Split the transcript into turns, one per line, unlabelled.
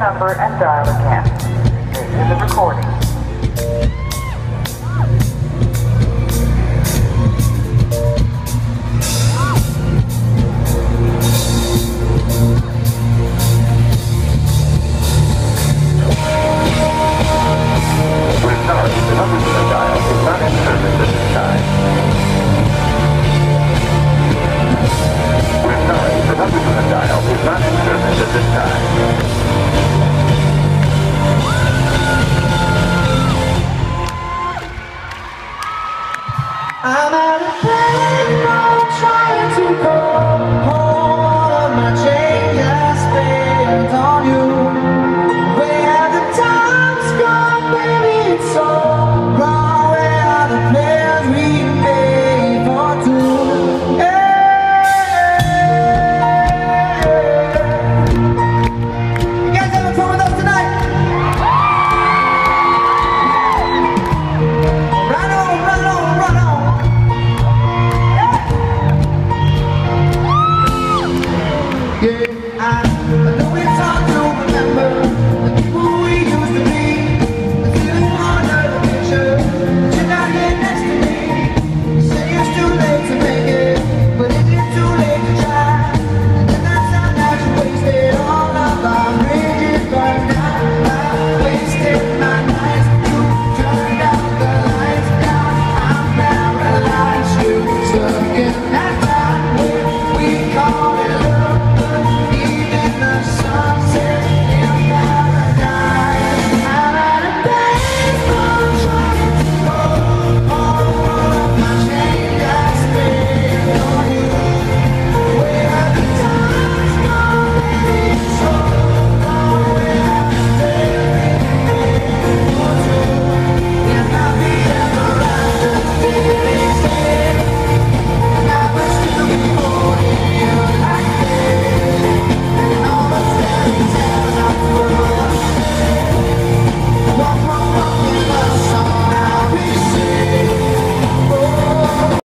number and dial again. This is a recording.
We're sorry, the number you have dialed is not in service at this time. We're sorry, the number you have dialed is not in service at this time.
I'm at a payphone trying to call.